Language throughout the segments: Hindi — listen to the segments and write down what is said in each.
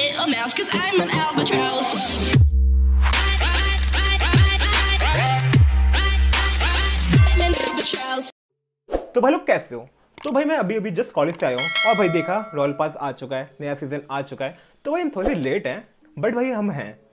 a mouse, 'cause I'm an albatross. I'm an albatross. तो भाई लोग कैसे हो? तो भाई मैं अभी अभी जस्ट कॉलेज से आया हूँ और भाई देखा रॉयल पास आ चुका है, नया सीजन आ चुका है। तो भाई हम थोड़े से लेट हैं बट भाई हम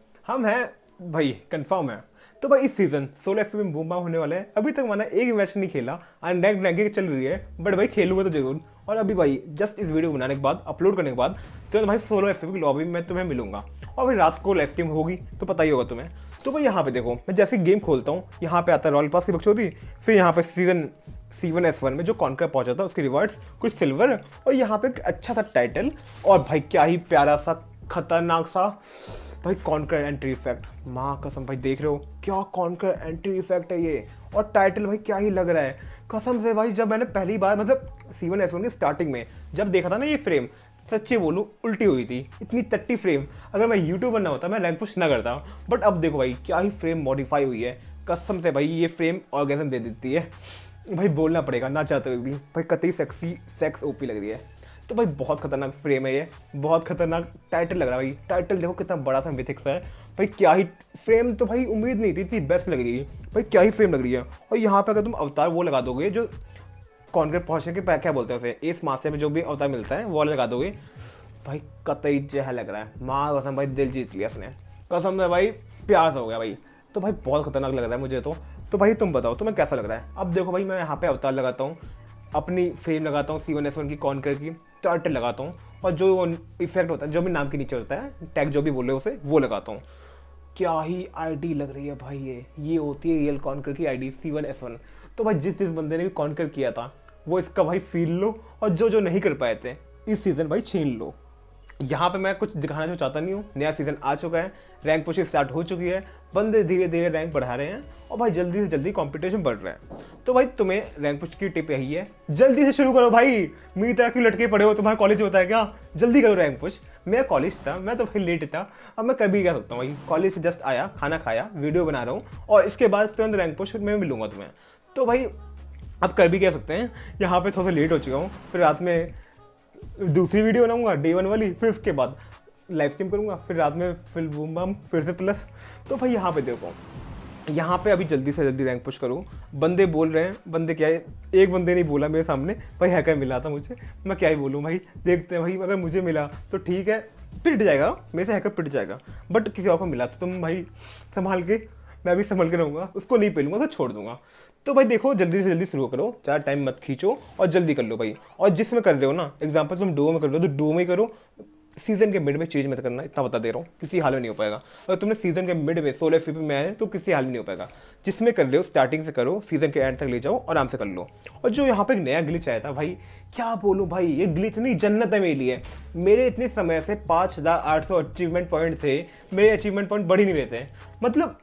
हैं भाई कंफर्म है। तो भाई इस सीजन सोलो एफ में बूम होने वाला है। अभी तक मैंने एक मैच नहीं खेला, अनरैंक्ड रैंकिंग चल रही है बट भाई खेलूंगा तो जरूर। और अभी भाई जस्ट इस वीडियो बनाने के बाद अपलोड करने के बाद तो भाई सोलो एफ की लॉबी में तुम्हें मिलूंगा और भाई रात को लाइव स्ट्रीम होगी तो पता ही होगा तुम्हें। तो भाई यहाँ पे देखो, मैं जैसे गेम खोलता हूँ यहाँ पे आता है रॉयल पास की बकचोदी, फिर यहाँ पे सीजन C1 S1 में जो कॉन्कर पहुंचा था उसके रिवार्ड्स कुछ सिल्वर और यहाँ पे एक अच्छा सा टाइटल। और भाई क्या ही प्यारा सा खतरनाक सा भाई कॉन्कर एंट्री इफेक्ट, माँ कसम भाई देख रहे हो क्या कॉन्कर एंट्री इफेक्ट है ये। और टाइटल भाई क्या ही लग रहा है कसम से भाई। जब मैंने पहली बार मतलब C1 S1 की स्टार्टिंग में जब देखा था ना ये फ्रेम, सच्ची बोलूँ उल्टी हुई थी। इतनी तट्टी फ्रेम, अगर मैं यूट्यूबर ना होता मैं रैंक पुश ना करता। बट अब देखो भाई क्या ही फ्रेम मॉडिफाई हुई है कसम से भाई। ये फ्रेम ऑर्गेजम दे देती है भाई, बोलना पड़ेगा ना चाहते हुए भी भाई। कतई सेक्स ओपी लग रही है। तो भाई बहुत खतरनाक फ्रेम है ये, बहुत खतरनाक टाइटल लग रहा है भाई। टाइटल देखो कितना बड़ा सा मिथिक्स है भाई, क्या ही फ्रेम। तो भाई उम्मीद नहीं थी इतनी बेस्ट लग रही है भाई, क्या ही फ्रेम लग रही है। और यहाँ पे अगर तुम अवतार वो लगा दोगे जो कॉन्कर पहुँचने के क्या बोलते हैं उसे, एस मास्टर में जो भी अवतार मिलता है वो लगा दोगे भाई, कतई जह लग रहा है। माँ कसम भाई दिल जीत लिया उसने कसम से भाई, प्यार से हो गया भाई। तो भाई बहुत खतरनाक लग रहा है मुझे तो भाई तुम बताओ तुम्हें कैसा लग रहा है। अब देखो भाई मैं यहाँ पे अवतार लगाता हूँ, अपनी फ्रेम लगाता हूँ C1 S1 की कॉन्कर की, टाइटल लगाता हूँ और जो इफेक्ट होता है जो भी नाम के नीचे होता है टैग जो भी बोले उसे वो लगाता हूँ। क्या ही आईडी लग रही है भाई ये होती है रियल कॉन्कर की आईडी C1 S1। तो भाई जिस बंदे ने भी कॉन्कर किया था वो इसका भाई फील लो और जो नहीं कर पाए थे इस सीज़न भाई छीन लो। यहाँ पे मैं कुछ दिखाना जो चाहता नहीं हूँ, नया सीज़न आ चुका है, रैंक पुश स्टार्ट हो चुकी है, बंदे धीरे धीरे रैंक बढ़ा रहे हैं और भाई जल्दी से जल्दी कंपटीशन बढ़ रहा है। तो भाई तुम्हें रैंक पुश की टिप यही है, जल्दी से शुरू करो भाई। मेरी तरह क्यों लटके पड़े हो, तुम्हारा कॉलेज होता है क्या? जल्दी करो रैंक पुश। मैं कॉलेज था, मैं तो भाई लेट था, अब मैं कभी कह सकता हूँ भाई। कॉलेज से जस्ट आया, खाना खाया, वीडियो बना रहा हूँ और इसके बाद तुरंत रैंक पुश में मिलूंगा तुम्हें। तो भाई अब कर भी कह सकते हैं। यहाँ पे थोड़ा सा लेट हो चुका हूँ, फिर रात में दूसरी वीडियो बनाऊंगा Day 1 वाली, फिर उसके बाद लाइव स्ट्रीम करूंगा, फिर रात में फिर बूम बम फिर से प्लस। तो भाई यहाँ पे देखो, यहाँ पे अभी जल्दी से जल्दी रैंक पुश करूँ। बंदे बोल रहे हैं, बंदे क्या है, एक बंदे नहीं बोला मेरे सामने भाई हैकर मिला था मुझे, मैं क्या ही बोलूँ भाई। देखते हैं भाई, अगर मुझे मिला तो ठीक है, पिट जाएगा मेरे से हैकर पिट जाएगा, बट किसी और को मिला तो तुम भाई संभाल के, मैं भी संभल के रहूँगा, उसको नहीं पेलूंगा तो छोड़ दूंगा। तो भाई देखो जल्दी से जल्दी शुरू करो, ज़्यादा टाइम मत खींचो और जल्दी कर लो भाई। और जिसमें कर रहे हो ना, एग्जांपल तुम डुओ में कर रहे हो तो डुओ में ही करो, सीजन के मिड में चेंज मत करना, इतना बता दे रहा हूँ, किसी हाल में नहीं हो पाएगा। अगर तुमने सीजन के मिड में सोलो एफ में आए तो किसी हाल में नहीं हो पाएगा। जिसमें कर रहे हो स्टार्टिंग से करो, सीजन के एंड तक ले जाओ, आराम से कर लो। और जो यहाँ पे एक नया ग्लिच आया था भाई, क्या बोलूँ भाई, ये ग्लिच नहीं जन्नत है मेरे लिए। मेरे इतने समय से 5800 अचीवमेंट पॉइंट थे, मेरे अचीवमेंट पॉइंट बढ़ ही नहीं रहते। मतलब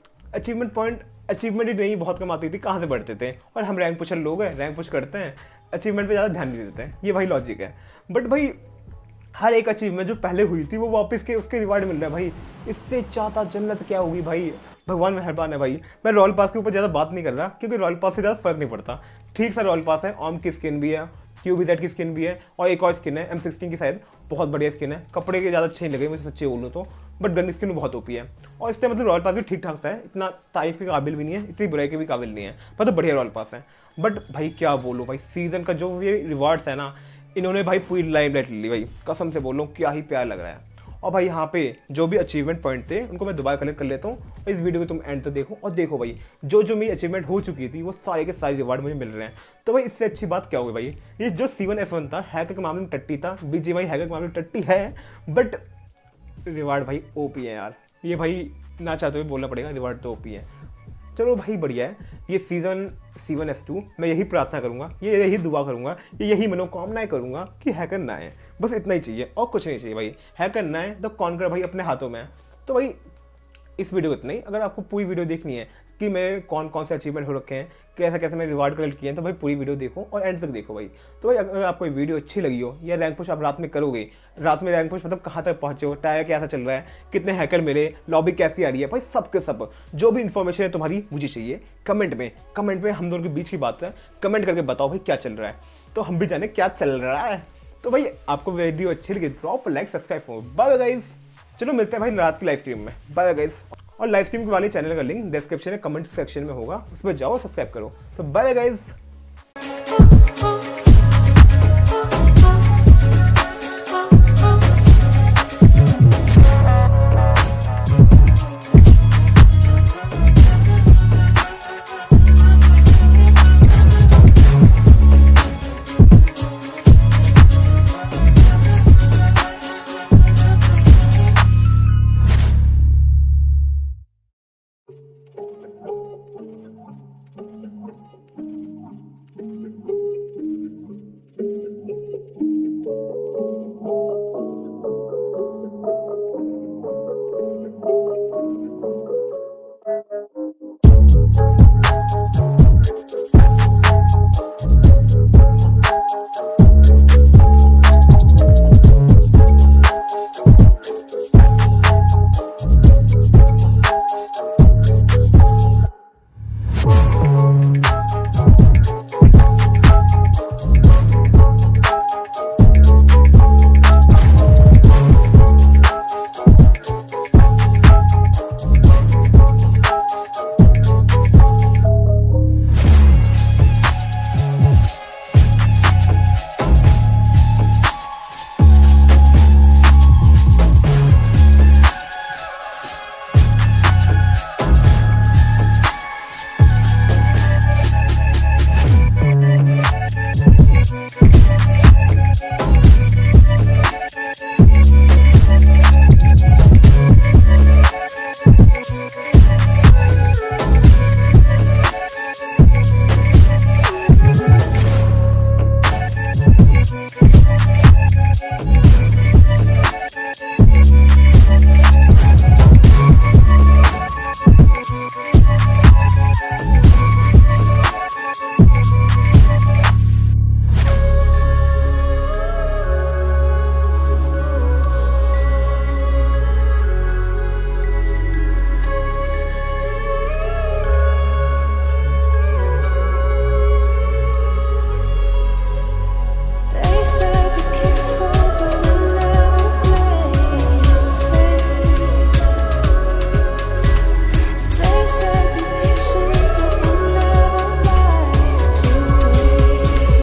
अचीवमेंट ही नहीं बहुत कम आती थी, कहाँ से बढ़ते थे। और हम रैंक पुशर लोग हैं, रैंक पुश करते हैं, अचीवमेंट पे ज़्यादा ध्यान नहीं देते हैं, ये भाई लॉजिक है। बट भाई हर एक अचीवमेंट जो पहले हुई थी वो वापस के उसके रिवार्ड मिल रहा है भाई, इससे ज़्यादा जन्नत क्या होगी भाई। भगवान मेहरबान है भाई। मैं रॉयल पास के ऊपर ज़्यादा बात नहीं कर रहा क्योंकि रॉयल पास से ज़्यादा फर्क नहीं पड़ता। ठीक सा रॉयल पास है, ऑम की स्किन भी है, QBZ की स्किन भी है और एक और स्किन है M16 की, शायद बहुत बढ़िया स्किन है। कपड़े के ज़्यादा अच्छे नहीं लगे मुझे सच्ची बोलूँ तो, बट गन स्किन बहुत ओपी है। और इससे मतलब रॉयल पास भी ठीक ठाक सा है, इतना तारीफ के काबिल भी नहीं है, इतनी बुराई के भी काबिल नहीं है, मतलब बढ़िया रॉयल पास है। बट भाई क्या बोलूँ भाई, सीजन का जो ये रिवार्ड्स है ना, इन्होंने भाई पूरी लाइमलाइट ले ली भाई, कसम से बोल रहा हूँ, क्या ही प्यार लग रहा है। और भाई यहाँ पे जो भी अचीवमेंट पॉइंट थे उनको मैं दोबारा कलेक्ट कर लेता हूँ। इस वीडियो को तुम एंड तक देखो और देखो भाई जो मेरी अचीवमेंट हो चुकी थी वो सारे के सारे रिवार्ड मुझे मिल रहे हैं। तो भाई इससे अच्छी बात क्या होगी भाई, ये जो C1 S1 था हैकर के मामले में टट्टी था, BGMI हैकर के मामले में टट्टी है, बट रिवार्ड भाई ओपी है यार। ये भाई ना चाहते हुए बोलना पड़ेगा, रिवार्ड तो ओपी है। चलो भाई बढ़िया है। ये सीज़न C1 S2 मैं यही प्रार्थना करूँगा, ये यही दुआ करूँगा, ये यही मनोकामनाएं करूँगा कि हैकर ना आए, बस इतना ही चाहिए और कुछ नहीं चाहिए भाई। हैकर ना आए तो कॉन्कर भाई अपने हाथों में है। तो भाई इस वीडियो को इतना ही। अगर आपको पूरी वीडियो देखनी है कि मेरे कौन कौन से अचीवमेंट हो रखे हैं, कैसे कैसे मैं रिवार्ड कलेक्ट किए हैं, तो भाई पूरी वीडियो देखो और एंड तक देखो भाई। तो भाई अगर आपको वीडियो अच्छी लगी हो या रैंक पुश आप रात में करोगे, रात में रैंक पुश मतलब कहाँ तक पहुँचे हो, टायर कैसा चल रहा है, कितने हैकर मिले, लॉबी कैसी आ रही है, भाई सब के सब जो भी इन्फॉर्मेशन है तुम्हारी मुझे चाहिए। कमेंट में हम दोनों के बीच की बात है, कमेंट करके बताओ भाई क्या चल रहा है, तो हम भी जाने क्या चल रहा है। तो भाई आपको वीडियो अच्छी लगी drop like subscribe. Bye bye guys. चलो मिलते हैं भाई रात की लाइव स्ट्रीम में। Bye guys. और लाइव स्ट्रीम वाले चैनल का लिंक डिस्क्रिप्शन में कमेंट सेक्शन में होगा, उस पर जाओ सब्सक्राइब करो। तो बाय गाइस।